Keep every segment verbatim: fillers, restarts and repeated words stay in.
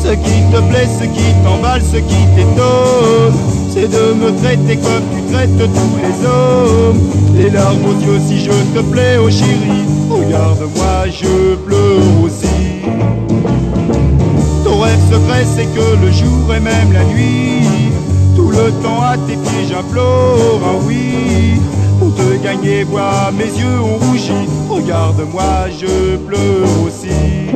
Ce qui te plaît, ce qui t'emballe, ce qui t'étonne, c'est de me traiter comme tu traites tous les hommes. Les larmes aux yeux si je te plais, oh chérie, regarde-moi, je pleure aussi. Ton rêve secret, c'est que le jour et même la nuit, tout le temps à tes pieds j'implore un oui. Pour te gagner, vois, mes yeux ont rougi, regarde-moi, je pleure aussi.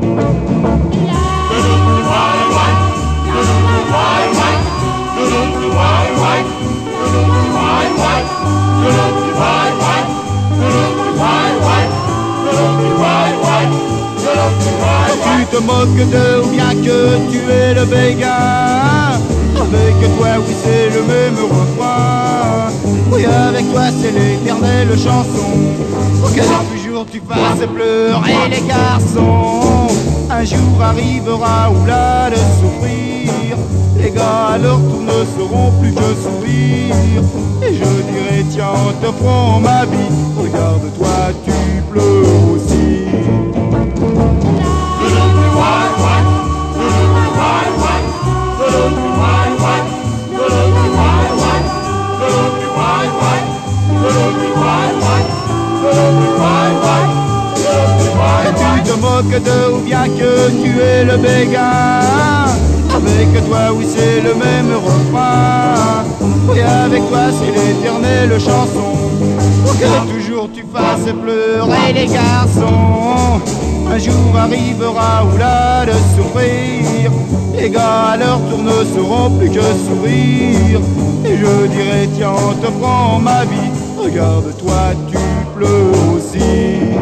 Tu te moques de ou bien que tu es le béguin. Avec toi, oui, c'est le même refrain. Oui, avec toi, c'est l'éternelle chanson. Pour que toujours tu fasses pleurer les garçons. Un jour arrivera où là de souffrir, les gars à leur tour ne sauront plus que sourire. Et je dirai tiens, te prends ma vie, regarde-toi, tu pleures aussi. Tu te moques de ou bien que tu es le béguin. Avec toi, oui, c'est le même refrain. Oui, avec toi, c'est l'éternelle chanson. Pour que toujours tu fasses pleurer les garçons. Un jour arrivera où là de souffrir, les gars à leur tour ne sauront plus que sourire. Et je dirai tiens, te prends ma vie, regarde-toi, tu pleures aussi.